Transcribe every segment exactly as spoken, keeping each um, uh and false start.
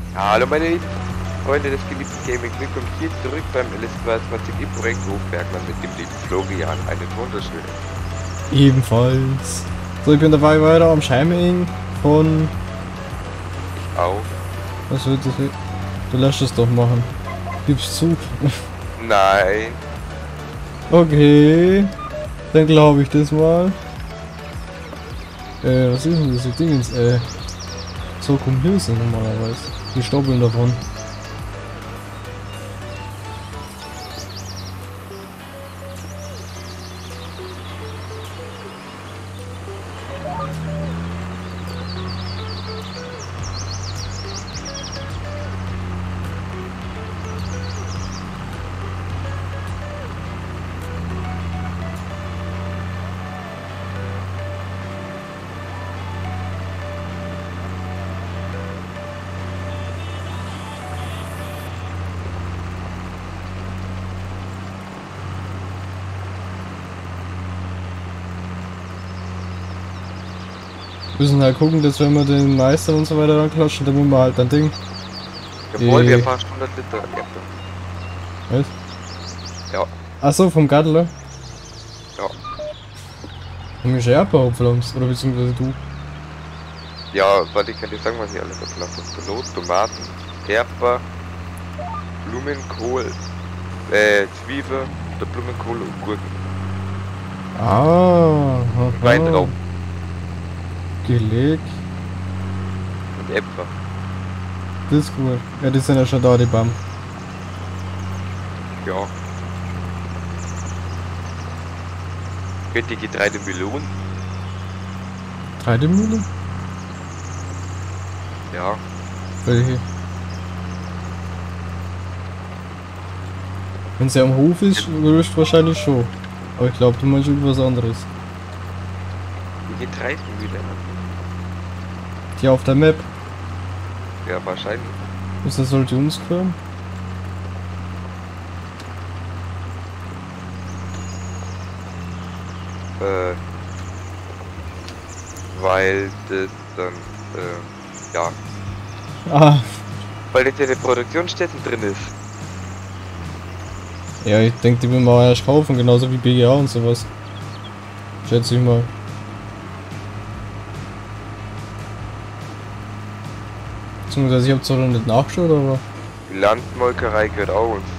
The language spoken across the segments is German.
Hallo meine lieben Freunde des geliebten Gaming, willkommen hier zurück beim L S zweiundzwanzig im Projekt Hochbergmann mit dem lieben Florian. Einen wunderschönen. Ebenfalls. So, ich bin dabei weiter am Scheiming von... Ich auch. Was wird das? Du lässt es doch machen. Gib's zu. Nein. Okay. Dann glaube ich das mal. Äh, was ist denn das? Die Dingens, äh... So kommen Hilsen normalerweise. Die stoppeln davon. Wir müssen halt gucken, dass wenn wir den Meister und so weiter dann klatschen, dann müssen wir halt ein Ding. Jawohl, Äh. wir fahren hundert Liter Erdbeeren. Was? Ja. Achso, vom Gattler. Ja. Haben wir schon Erdbeerhauptpflanz? Oder beziehungsweise du? Ja, warte, ich kann dir sagen, was ich alles verpflanzt habe. Pilot, Tomaten, Erdbeer, Blumenkohl, äh, Zwiebel, der Blumenkohl und Gurken. Ah, aha. Weintrauben Gelegt. und Äpfel. Das ist gut. Ja, die sind ja schon da, die Bam. Ja. Könnt die Getreidemühle. Getreidemühle? Ja. Welche? Wenn sie am Hof ist, wirst wahrscheinlich schon. Aber ich glaube, du meinst irgendwas anderes. Die Getreidemühle. Die auf der Map. Ja, wahrscheinlich. Ist das sollte uns gehören? Äh, weil das dann, äh, ja, Ah, weil das ja eine Produktionsstätte drin ist. ja, ich denke, die will man auch erst kaufen, genauso wie B G A und sowas. Schätze ich mal. Beziehungsweise ich habe zwar noch nicht nachgeschaut, aber... Die Landmolkerei gehört auch uns.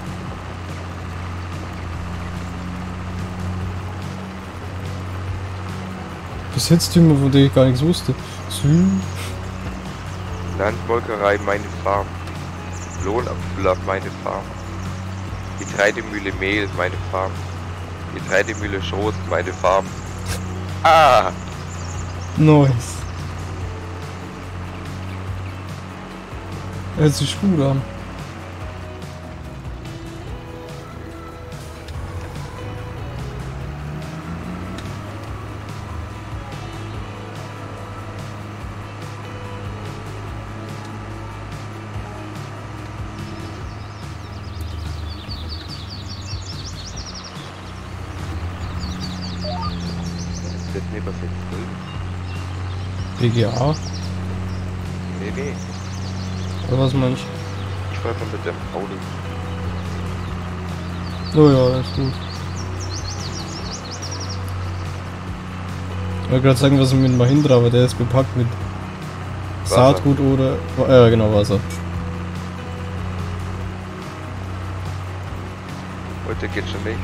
Besitztümer, von denen ich gar nichts wusste. Sü. Landmolkerei meine Farm. Lohnabfüller meine Farm. Getreidemühle Mehl meine Farm. Getreidemühle Schoß meine Farm. Ah! Nice. Hört sich gut an. Das ist nicht was jetzt drin. B G A? Nee, nee. Oder was meinst Ich fahre mal mit dem Auto. du? Oh ja, ist gut. Ich wollte gerade sagen, was ich mit dem Mahindra, aber der ist bepackt mit Wasser. Saatgut oder... Ja, genau, Wasser. Heute geht schon nicht.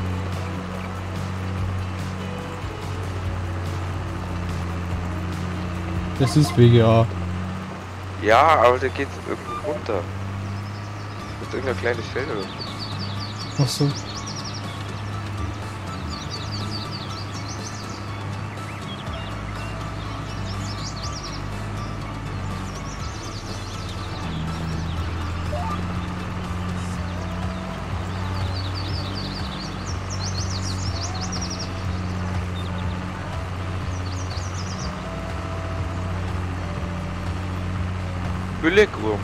Das ist B G A. Ja, aber da geht's irgendwo runter. Das ist irgendein kleines Feld oder so. Ach so. Billigrum.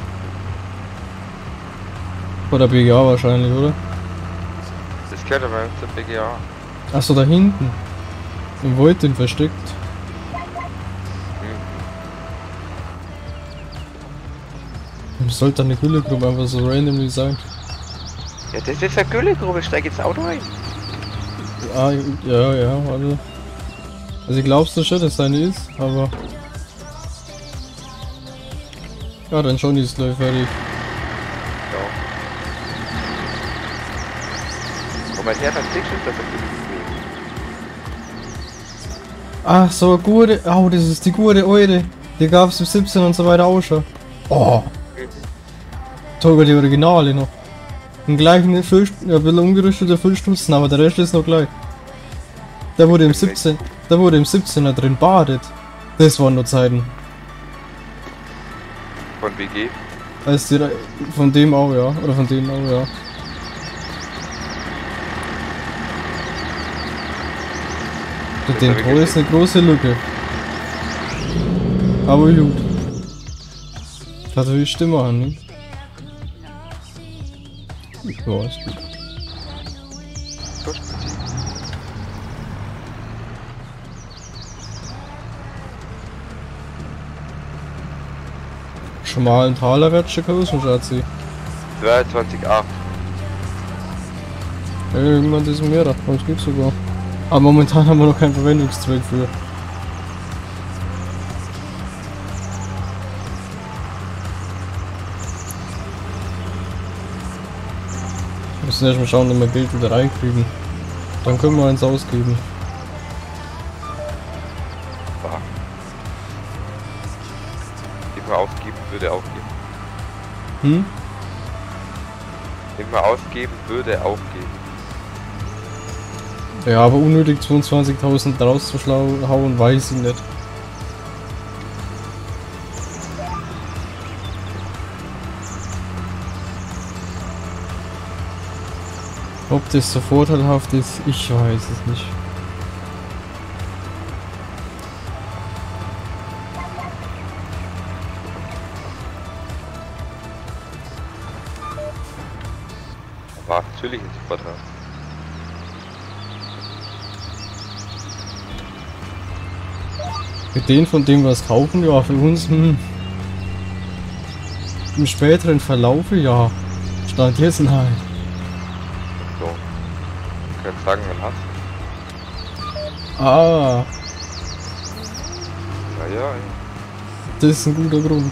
Oder B G A wahrscheinlich, oder? Das gehört aber zur B G A. Achso, da hinten. Im Wald den versteckt. Hm. Sollte eine Güllegrube einfach so randomly sein. Ja, das ist eine Güllegrube, steig ins Auto ein. Ah, ja, ja, warte. Also ich glaub's schon, dass es eine ist, aber... Ja, dann schon ist es gleich fertig. Ja. Komm mal her, dann siehst du, dass er Güllegrube ist. Ach so, gute... Oh, das ist die gute Eure. Die gab's im siebzehn und so weiter auch schon. Oh. Sogar die Originale noch. Den gleichen Füll, ja, ein bisschen umgerüsteter Füllstutzen, aber der Rest ist noch gleich. Der wurde im siebzehn, der wurde im siebzehner drin badet. Das waren nur Zeiten. Von W G? Als die, von dem auch, ja. Oder von denen auch, ja. Mit dem Tor ist eine große Lücke. Aber gut. Hat er die Stimme an, ne? Ja, ist gut. Schon mal ein Taler Ratschekausen, Schatzi. zweiundzwanzig Komma acht. Ja, irgendwann ist mehr, das geht sogar. Aber momentan haben wir noch keinen Verwendungszweck für. Wir müssen erstmal schauen, dass wir Geld wieder reinkriegen. Dann können wir eins ausgeben. Ja. Immer ausgeben würde auch geben. Hm? Immer ausgeben würde auch geben. Ja, aber unnötig zweiundzwanzigtausend rauszuhauen, weiß ich nicht. Ob das so vorteilhaft ist, ich weiß es nicht. Aber natürlich ist es vorteilhaft. Mit denen, von dem wir es kaufen, ja, für uns, hm. Im späteren Verlaufe, ja. Stand jetzt nein. So. Du kannst sagen, man hast. Ah, Ja, ja, ja. das ist ein guter Grund.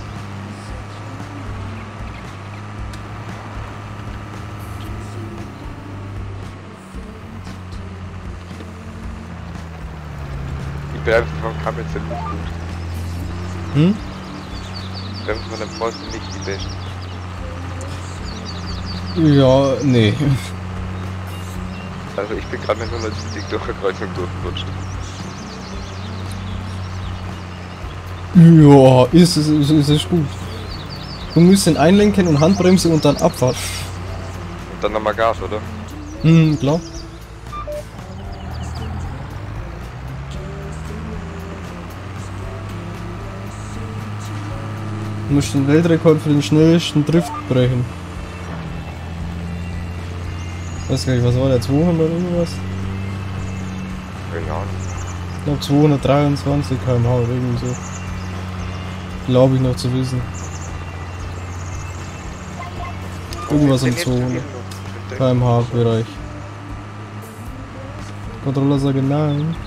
Die Bremsen von Kamel sind nicht gut. Hm? Die Bremsen von dem Ford sind nicht die besten. Ja, nee. Also ich bin gerade mit hundertsiebzig durch eine Kreuzung durchgerutscht. Ja, ist es, ist, ist es gut. Du musst den einlenken und Handbremse und dann Abfahrt. Und dann nochmal Gas, oder? Hm, klar. Du musst den Weltrekord für den schnellsten Drift brechen. Ich weiß gar nicht, was war der? zweihundert oder irgendwas? Keine Ahnung. Ich glaube zweihundertdreiundzwanzig Kilometer pro Stunde oder irgendwie so. Glaube ich noch zu wissen. Irgendwas im zweihundert Kilometer pro Stunde Bereich. Controller sagt nein.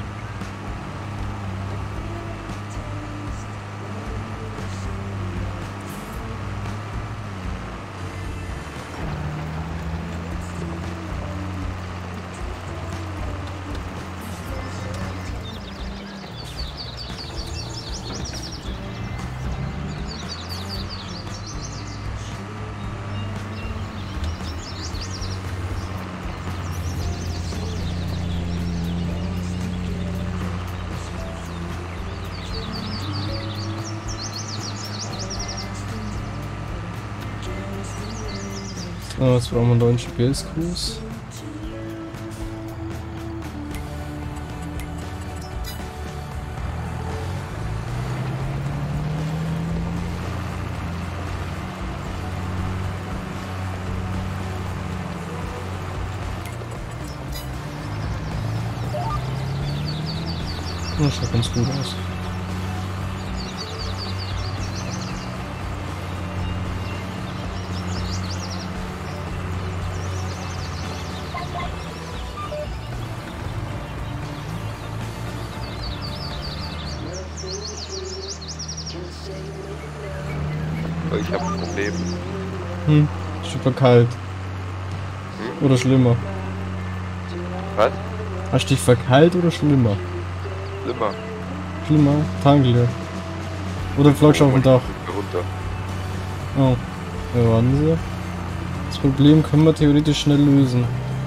Ah, jetzt brauchen wir einen neuen G P S-Kurs. Das schaut ganz gut aus. Oh, ich habe ein Problem. Hm, super kalt. Hm? Oder schlimmer. Was? Hast du dich verkeilt oder schlimmer? Schlimmer. Schlimmer? Tankle. Oder flagst auf dem Dach? Runter. Oh. Ja, warten Sie. Das Problem können wir theoretisch schnell lösen.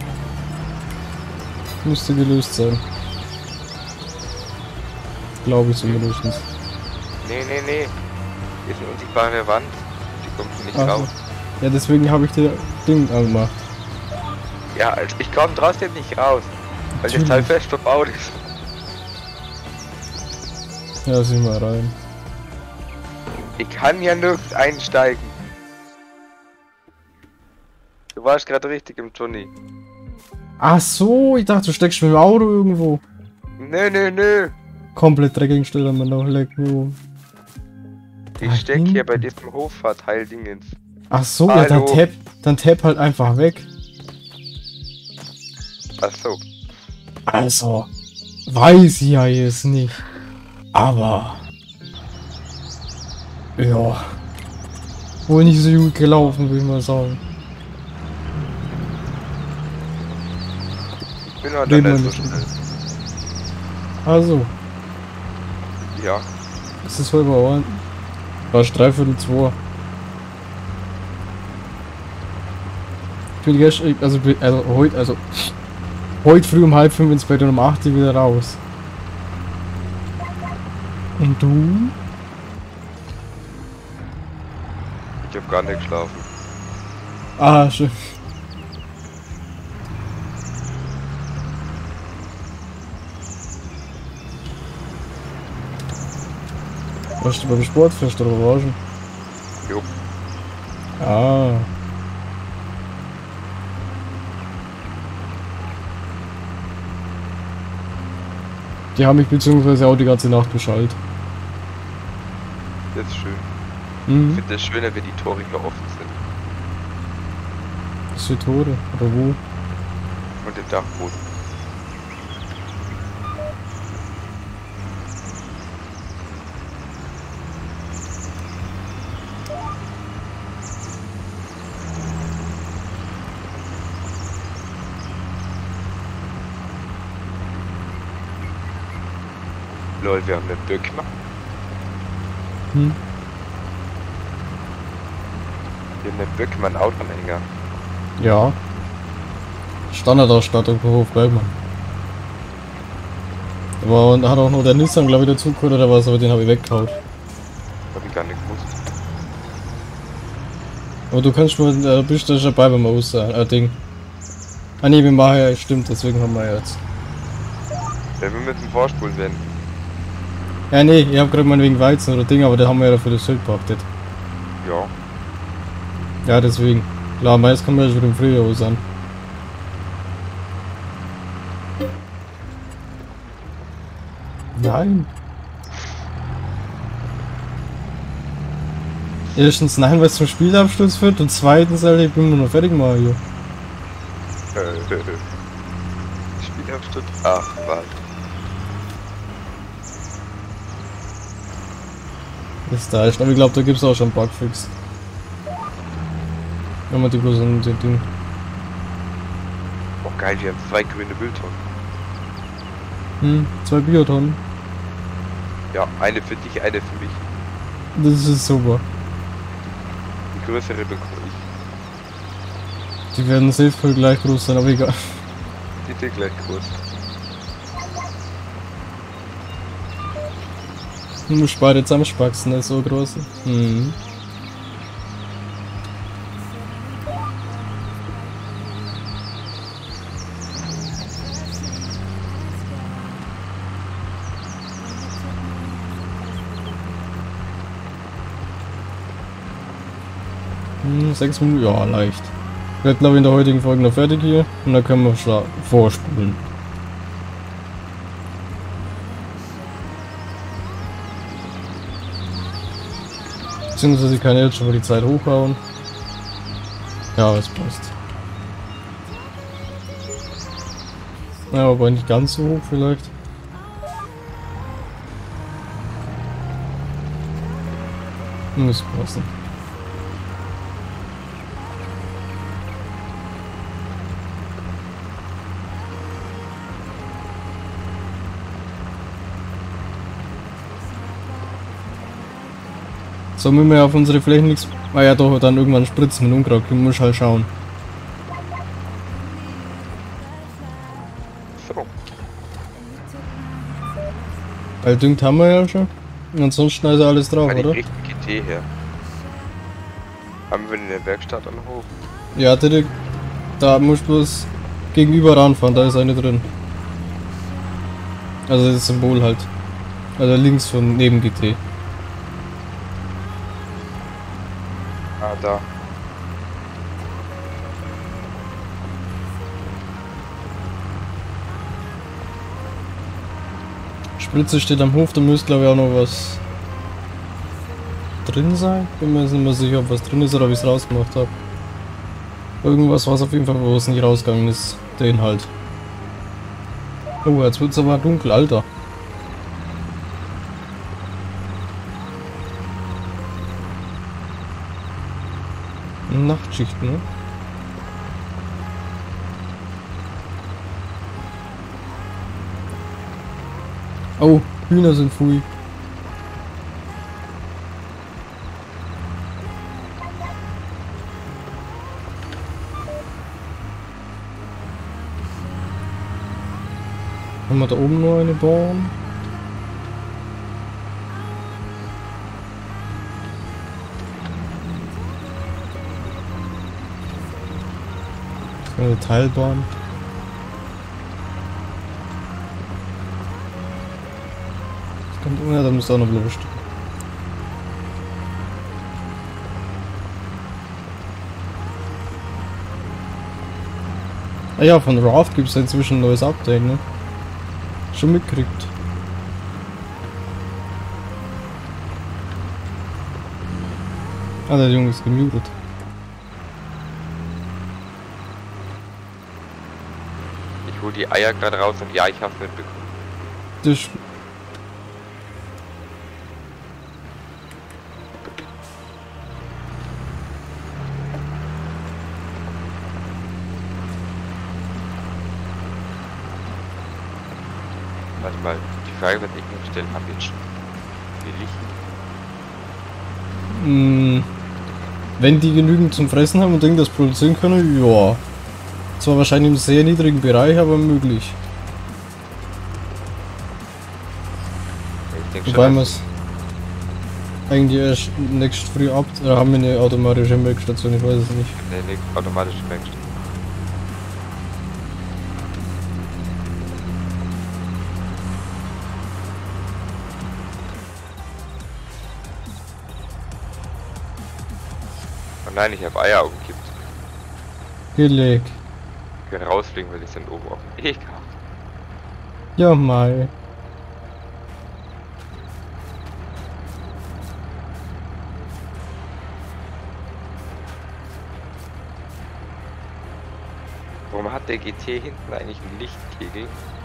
Müsste gelöst sein. Glaube ich zumindest. Nee, nee, nee. Hier ist eine unsichtbare Wand. Die kommt hier nicht Ach so. raus. Ja, deswegen habe ich dir Ding angemacht. Ja, also ich komme trotzdem nicht raus. Weil das Natürlich. Teil fest verbaut ist. Ja, sieh mal rein. Ich kann ja nirgends einsteigen. Du warst gerade richtig im Johnny. Ach so, ich dachte, du steckst mit dem Auto irgendwo. Nö, nö, nö. Komplett dreckig stellen wir noch leck. nur. Ich steck hier bei diesem Hochfahrteil-Dingens. Ach so, ja, dann Hallo. tap, dann tap halt einfach weg. Ach so. Also, weiß ich ja jetzt nicht. Aber. Ja. Wohl nicht so gut gelaufen, würde ich mal sagen. Ich bin halt Reden nicht wir so nicht schnell. Also, Ja. ist das heute mal war dreiviertel zwei. Ich bin gestern, also, also heute, also heute früh um halb fünf ins Bett und um acht Uhr wieder raus. Und du? Ich hab gar nicht geschlafen. Ah, schön. Warst du beim Sportfest oder wo warst du? Jo. Ah. Die haben mich beziehungsweise auch die ganze Nacht beschallt. Das ist schön. Ich Mhm. finde es schöner, wenn die Tore hier offen sind. Das sind Tore. Oder wo? Und den Dachboden. Lol, wir haben einen Böckner. Hm. Wir haben einen Böckmann Autoanhänger. Ja. Standardausstattung für Hof Bergmann. Aber und hat auch noch der Nissan, glaube ich, dazu gehört oder was, aber den habe ich weggehauen. Hab ich gar nicht gewusst. Aber du kannst mal, äh, bist du dabei beim Aus, äh, Ding. Ah ne, wir machen ja, stimmt, deswegen haben wir jetzt. Ja, wir müssen vorspulen werden. Ja ne, ich hab gerade mal wegen Weizen oder Ding, aber da haben wir ja dafür das Schild beachtet. Ja. Ja, deswegen. Klar, meist kommen wir ja schon im Frühjahr aus an. Nein. Erstens nein, weil es zum Spielabschluss führt und zweitens, Alter, ich bin nur noch fertig mal hier. Äh, Spielabschnitt. Ach, warte. Ist da, ich glaube, glaub, da gibt's auch schon Bugfix. Wenn man die bloß an den Ding. Oh geil, wir haben zwei grüne Mülltonnen. Hm, zwei Biotonnen. Ja, eine für dich, eine für mich. Das ist super. Die größere bekomme ich. Die werden safe voll gleich groß sein, aber egal. Die sind gleich groß. Du musst beide zusammenspaxen, das ist so groß. Hm. Hm, sechs Minuten, ja, leicht. Ich werde glaube ich in der heutigen Folge noch fertig hier und dann können wir schla- vorspulen. Beziehungsweise ich kann jetzt schon mal die Zeit hochhauen. Ja, es passt. Ja, aber nicht ganz so hoch vielleicht. Muss passen. So müssen wir auf unsere Flächen nichts. Ah ja doch, dann irgendwann spritzen mit Unkraut. Du musst halt schauen. So. Weil düngt haben wir ja schon. Und ansonsten ist alles drauf, Kann ich oder? richtig G T her. Haben wir in der Werkstatt an Hof? Ja, direkt. Da musst du bloß gegenüber ranfahren, da ist eine drin. Also das Symbol halt. Also links von neben G T. Ah, da. Spritze steht am Hof, da müsste glaube ich auch noch was drin sein. Bin mir jetzt nicht mehr sicher, ob was drin ist oder ob ich es rausgemacht habe. Irgendwas, was auf jeden Fall, wo es nicht rausgegangen ist, der Inhalt. Oh, jetzt wird es aber dunkel, Alter. Nachtschicht, ne? Oh, Hühner sind fui. Haben wir da oben noch eine bauen? Eine Teilbahn. Ja, da müsste auch noch Blut stehen. Ah ja, von Raft gibt es inzwischen ein neues Update, ne? Schon mitgekriegt. Ah, der Junge ist gemutet. Ich hol die Eier gerade raus und ja, ich hab's mitbekommen. Das ist Warte mal, die Frage wird ich mir stellen, haben wir jetzt schon viel Licht? mh, wenn die genügend zum Fressen haben und irgendwas produzieren können, ja. Zwar wahrscheinlich im sehr niedrigen Bereich, aber möglich. Ich denke Wobei schon, wir es eigentlich erst nächst früh ab, oder haben wir eine automatische Melkstation, ich weiß es nicht. nee, nee, automatische Werkstatt. Oh nein, ich habe Eier umgekippt. Gelegt. Ich will rausfliegen, weil die sind oben auf dem Ekelhaft. Ja, mal. Warum hat der G T hinten eigentlich einen Lichtkegel?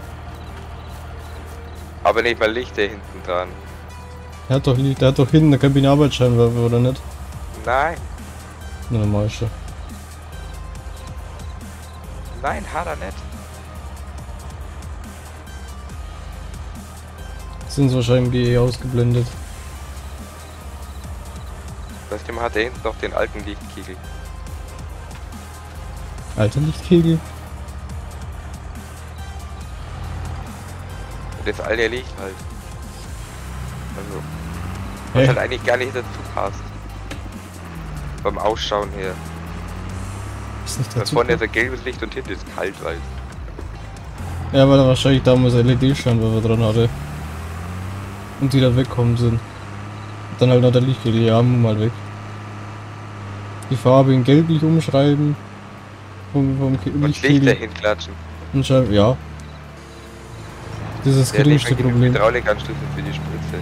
Aber nicht mal Lichter hinten dran. Er hat doch, der hat doch hinten eine Kabinenarbeitsscheinwerfer, oder nicht? Nein, Na, normal schon. nein, hat er nicht. Sind sie wahrscheinlich im G E ausgeblendet. Trotzdem hat er hinten noch den alten Lichtkegel. Alter Lichtkegel. Und das alte Licht halt. Also, was Hä? halt eigentlich gar nicht dazu passt. Beim Ausschauen her. Ist nicht Weil dazu. vorne ist ein gelbes Licht und hinten ist kalt, weil. Ja, weil er wahrscheinlich damals L E D-Scheinwerfer dran hatte. Und die da wegkommen sind. Dann halt noch der Lichtkegel, ja, mal weg. Die Farbe in gelblich umschreiben. Vom, vom Ke- Und Lichter Lichtkegel. hinklatschen. Und schreiben, ja. Das ist das Der geringste nicht mehr genügend Problem. Hydraulikanschlüsse für die Spritze.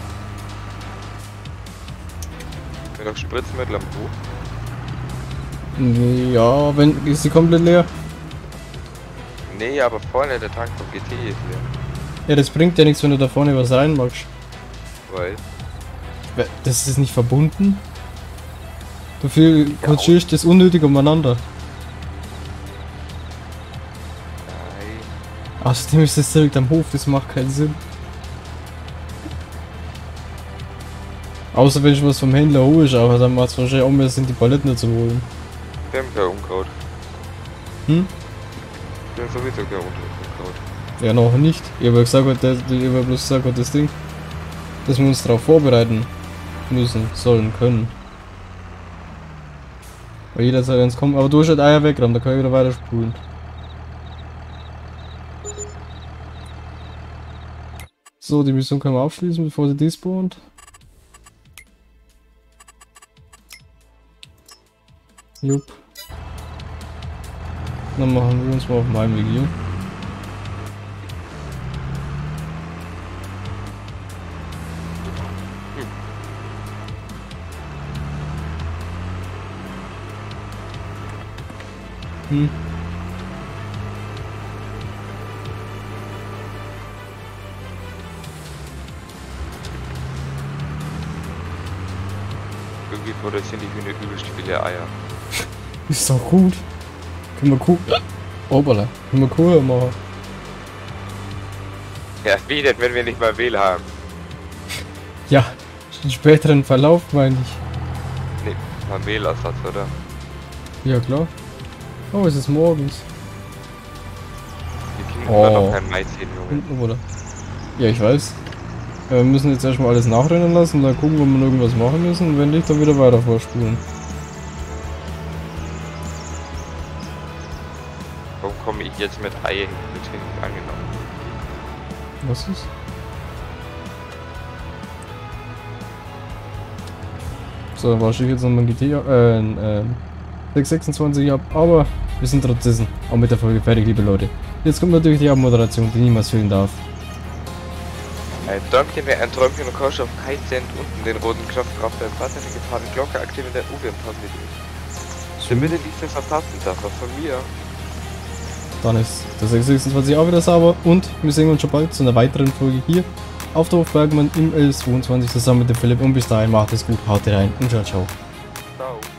Mir noch Spritzmittel am Buch. Ja, wenn ist sie komplett leer? Nee, aber vorne der Tank vom G T ist leer. Ja, das bringt ja nichts, wenn du da vorne was reinmachst. Weil? Das ist nicht verbunden. Du viel kurzierst das unnötig umeinander. Nein. Außerdem ist das direkt am Hof, das macht keinen Sinn. Außer wenn ich was vom Händler hole, aber dann macht es wahrscheinlich auch mehr Sinn, die Paletten zu holen. Wir haben kein Unkraut. Hm? Wir haben sowieso kein Unkraut. Ja, noch nicht. Ich habe gesagt, das, ich habe bloß gesagt, das Ding, dass wir uns darauf vorbereiten müssen, sollen, können. Weil jederzeit eins kommt. Aber du hast halt Eier wegrammen, da kann ich wieder weiter spulen. So, die Mission können wir abschließen, bevor sie despawnt. Jupp. Dann machen wir uns mal auf meinem Weg hier. Hm. Irgendwie produzieren die Hühner übelst viele Eier. Ist doch gut. Können wir gucken. Obala. Können wir Kohle machen. Ja, wie denn, wenn wir nicht mal Mehl haben? Ja, den späteren Verlauf meine ich. Nee, mal Mehlersatz, oder? Ja klar. Oh, es ist morgens. Wir kriegen Oh. immer noch kein Mais hin, Junge. Hinten, oder? Ja, ich weiß. Ja, wir müssen jetzt erstmal alles nachrennen lassen, dann gucken, ob wir irgendwas machen müssen und wenn nicht, dann wieder weiter vorspulen. Warum komme ich jetzt mit Eier mit hinten angenommen? Was ist? So, dann wasche ich jetzt nochmal ein G T, äh, ein, äh, sechs sechsundzwanzig ab, aber wir sind trotzdem auch mit der Folge fertig, liebe Leute. Jetzt kommt natürlich die Abmoderation, die niemals fehlen darf. Ein Däumchen wäre ein Träumchen und Kosch auf Kai Cent unten den roten Knopf drauf, der Partner die gepaarte Glocke aktivieren, der U W M-Pass mit ihm. Damit ihr nichts mehr verpassen darf, was von mir. Dann ist der sechs sechsundzwanzig auch wieder sauber und wir sehen uns schon bald zu einer weiteren Folge hier auf der Hof Bergmann im L zweiundzwanzig zusammen mit dem Philipp und bis dahin macht es gut, haut rein und ciao, ciao. Ciao.